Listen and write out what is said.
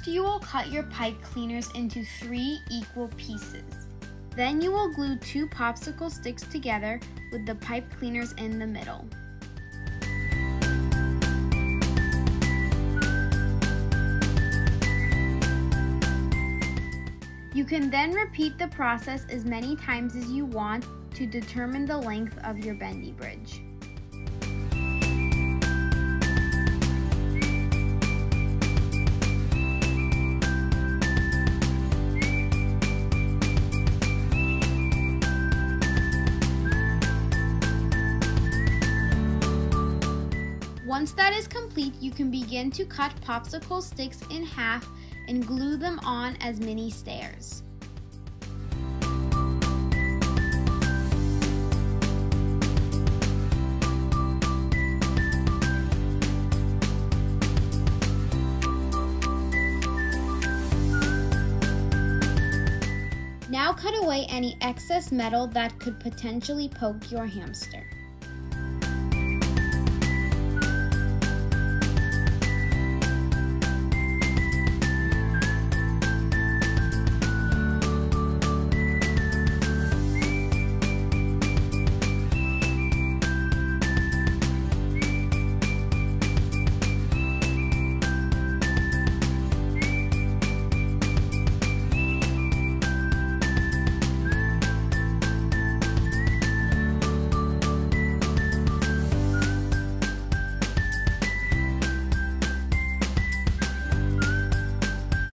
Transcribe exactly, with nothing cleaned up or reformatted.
you will cut your pipe cleaners into three equal pieces. Then you will glue two popsicle sticks together with the pipe cleaners in the middle. You can then repeat the process as many times as you want to determine the length of your bendy bridge. Once that is complete, you can begin to cut popsicle sticks in half and glue them on as mini stairs. Now cut away any excess metal that could potentially poke your hamster.